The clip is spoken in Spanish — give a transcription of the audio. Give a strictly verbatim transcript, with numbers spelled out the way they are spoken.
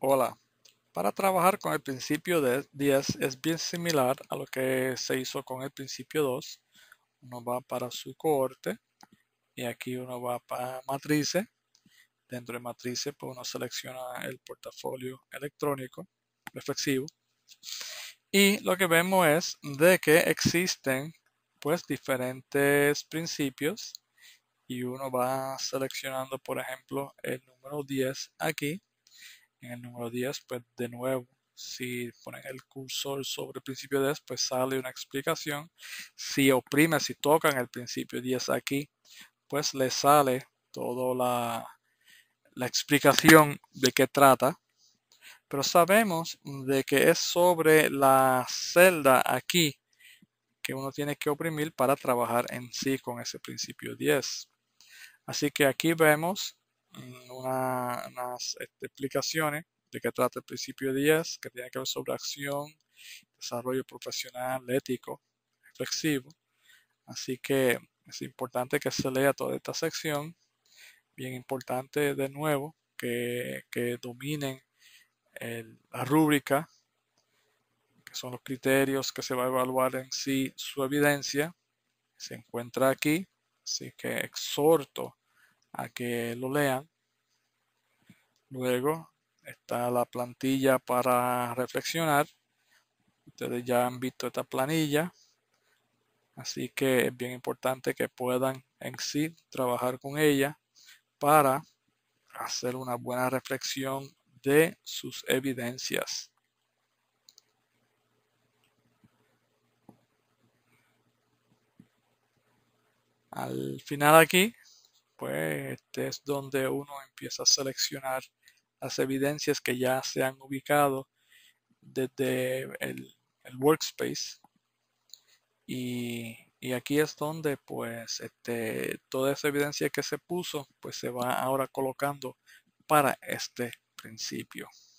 Hola, para trabajar con el principio de diez es bien similar a lo que se hizo con el principio dos. Uno va para su cohorte y aquí uno va para matrices. Dentro de matrices, pues uno selecciona el portafolio electrónico reflexivo. Y lo que vemos es de que existen pues diferentes principios y uno va seleccionando, por ejemplo, el número diez aquí. En el número diez, pues de nuevo, si ponen el cursor sobre el principio diez, pues sale una explicación. Si oprimen, si tocan el principio diez aquí, pues le sale toda la, la explicación de qué trata. Pero sabemos de que es sobre la celda aquí que uno tiene que oprimir para trabajar en sí con ese principio diez. Así que aquí vemos una- unas este, explicaciones de qué trata el principio diez, que tiene que ver sobre acción, desarrollo profesional, ético, reflexivo. Así que es importante que se lea toda esta sección. Bien importante de nuevo que, que dominen el- la rúbrica, que son los criterios que se va a evaluar en sí su evidencia. Se encuentra aquí, así que exhorto a que lo lean. Luego está la plantilla para reflexionar. Ustedes ya han visto esta planilla, así que es bien importante que puedan en sí trabajar con ella para hacer una buena reflexión de sus evidencias. Al final aquí, pues este es donde uno empieza a seleccionar las evidencias que ya se han ubicado desde el, el workspace. Y, y aquí es donde pues este, toda esa evidencia que se puso pues se va ahora colocando para este principio.